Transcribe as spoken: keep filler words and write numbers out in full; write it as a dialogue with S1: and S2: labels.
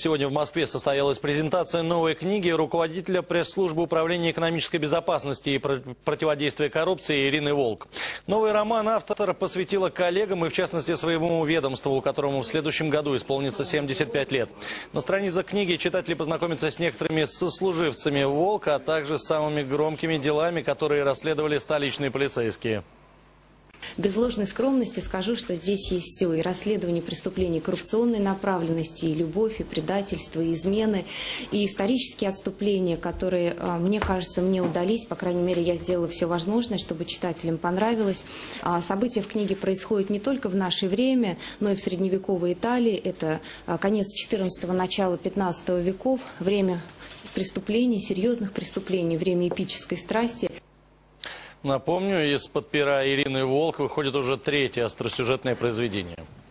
S1: Сегодня в Москве состоялась презентация новой книги руководителя пресс-службы управления экономической безопасности и противодействия коррупции Ирины Волк. Новый роман автор посвятила коллегам и, в частности, своему ведомству, которому в следующем году исполнится семьдесят пять лет. На страницах книги читатели познакомятся с некоторыми сослуживцами Волка, а также с самыми громкими делами, которые расследовали столичные полицейские.
S2: Без ложной скромности скажу, что здесь есть все. И расследование преступлений коррупционной направленности, и любовь, и предательство, и измены, и исторические отступления, которые, мне кажется, мне удались. По крайней мере, я сделала все возможное, чтобы читателям понравилось. События в книге происходят не только в наше время, но и в средневековой Италии. Это конец четырнадцатого, начало пятнадцатого веков, время преступлений, серьезных преступлений, время эпической страсти.
S1: Напомню, из-под пера Ирины Волк выходит уже третье остросюжетное произведение.